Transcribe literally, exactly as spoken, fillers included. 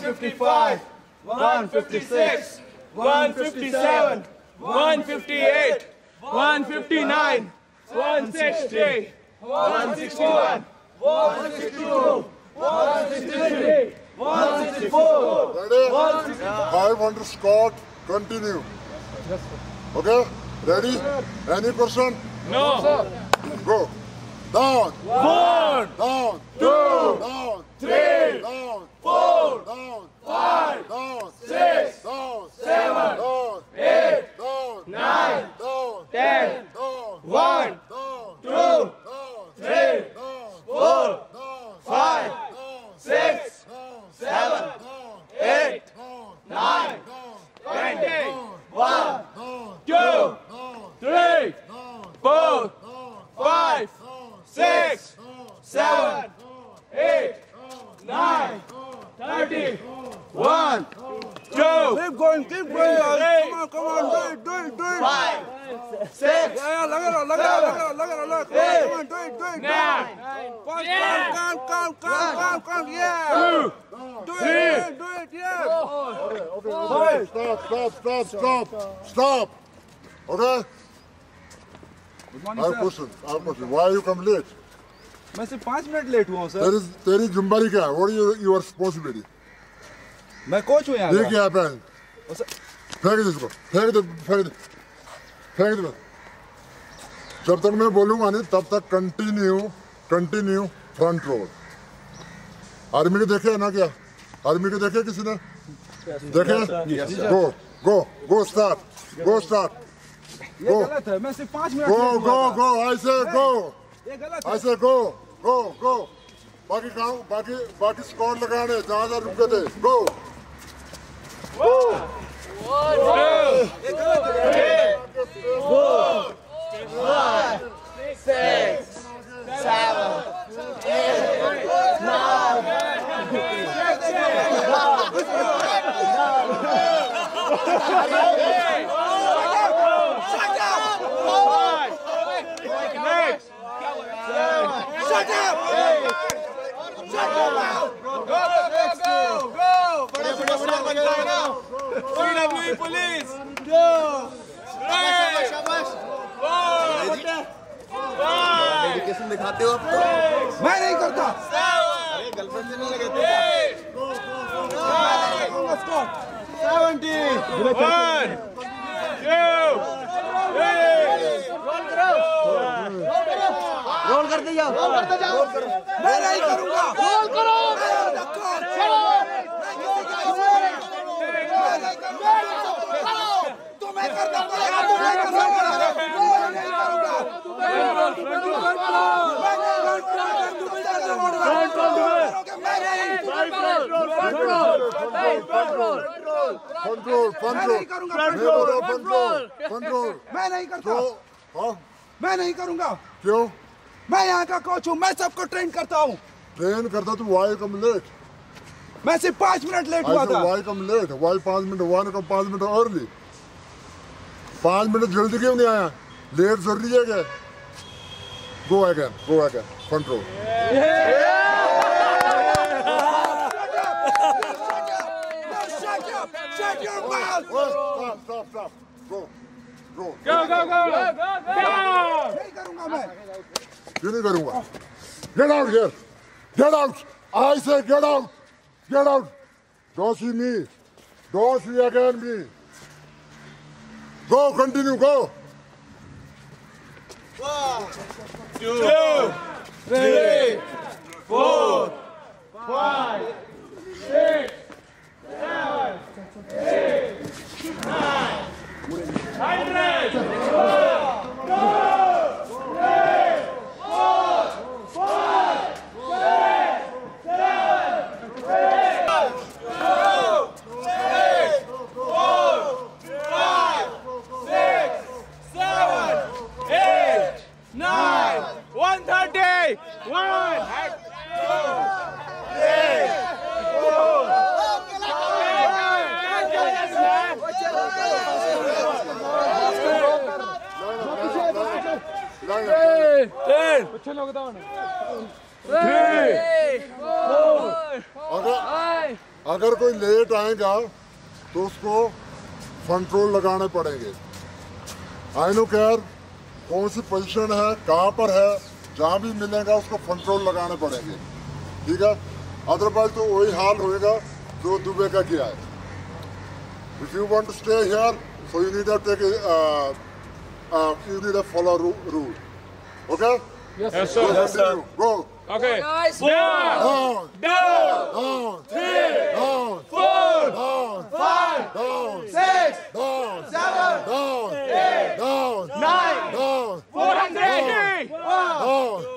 fifty-five, one fifty-six, one fifty-seven, one fifty-eight, one fifty-nine, one sixty, one sixty-one, one sixty-two, one sixty-three, one sixty-four. Ready? I want to Scott. Continue. Okay? Ready? Any question? No. Go. Down. One, Down. two, Down. three, Down. four, Down. five, Down. six, Down. seven, Down. eight, Down. nine, Down. ten, Down. one, Down. two, Down. three, Down. four, Down. five, Down. six, Down. seven, Down. eight, Down. nine, Down. twenty, Down. one, Down. two, Down. three, Down. four, Down. five, six, seven, eight, nine, thirty, one, two, Keep going, keep going. Come on, come on, do it, do it, do it. five, six, Yeah, look at it, look at it, look at it, look at it, look at it. Come on, do it, do it. nine, Fast, calm, calm, calm, calm, calm, calm, yeah. two, Do three. it, do it, yeah. Okay, stop, stop, stop, stop, stop. Okay? Good I morning, have sir. question. I have question. Why you come late? मैं सिर्फ पाँच minute late हुआ हूँ There sir. is, तेरी जिम्मेदारी क्या है? What is your, your responsibility? मैं कोच हूँ यहाँ ये का. क्या है पेन? फेंक दे इसको. फेंक दे, फेंक दे. फेंक दे. जब तक मैं बोलूँगा नहीं तब तक continue, continue front road. Army के देखे ना क्या? आर्मी के देखे किसी ने? देखे? Go, go, go start, go start. ये गलत है. मैं सिर्फ पाँच मिनट Go, लेट go, हुआ था. go. I say go. ये गलत I है. say go, go, go. बाकी काम, बाकी बाकी स्कोर लगाने जहाँ जहाँ रुके थे. Go. Go. ये गलत है. four, five, six, seven, eight, nine, next, Shut up! Shut your mouth! go, go, go, go, बड़े बड़े स्टार बन जाए ना. C W E police. शाबाश, शाबाश. डेडिकेशन दिखाते हो आप तो. मैं नहीं करता. अरे गर्लफ्रेंड से नहीं लगे थे. seventy, one, two, three. Roll करते जाओ. रोल करते जाओ. मैं नहीं करूँगा. रोल करो. तुम्हें करना पड़ेगा. तुम्हें करना पड़ेगा. मैं नहीं करूँगा. Control, control. Control, control, control. मैं नहीं करता. तो, हाँ, मैं नहीं करूँगा. क्यों? मैं यहाँ का कोच हूँ. मैं सबको ट्रेन करता हूँ. ट्रेन करता तो why come late? मैं सिर्फ पाँच मिनट लेट I हुआ said था. why come late? Why पाँच मिनट? Why come पाँच मिनट early? पाँच मिनट जल्दी क्यों नहीं आया? Late जरूरी है क्या? Go again, go again. Control. Shut up! Shut your mouth! Stop, stop, stop. Go, go. Go, go, go, go, go. नहीं करूँगा मैं. क्यों नहीं करूँगा? Get out here. Get out. I say get out. Get out. Don't see me. Don't see again me. Go, continue, go. Two, three, four, five, six, seven, eight, nine, hundred. One, two, three, four, five, six, seven, eight, two, three, four, five, six, seven, eight, nine, one thirty, one, two, three, four, ten, three, four, five, अगर कोई late आएगा तो उसको control लगाने पड़ेंगे। I know care कौन सी position है, कहाँ पर है, जहाँ भी मिलेगा उसको कंट्रोल लगाने पड़ेंगे, ठीक है। अदरवाइज तो वही हाल होएगा जो दुबई का किया है। If you want to stay here so you need to take you need to follow rule, okay? Yes, sir. Yes, sir. Go. Okay. Guys, Down, Down, down, down, three, down, four, down, five, down, six, down, seven, down, eight, down, nine, down, four hundred, down,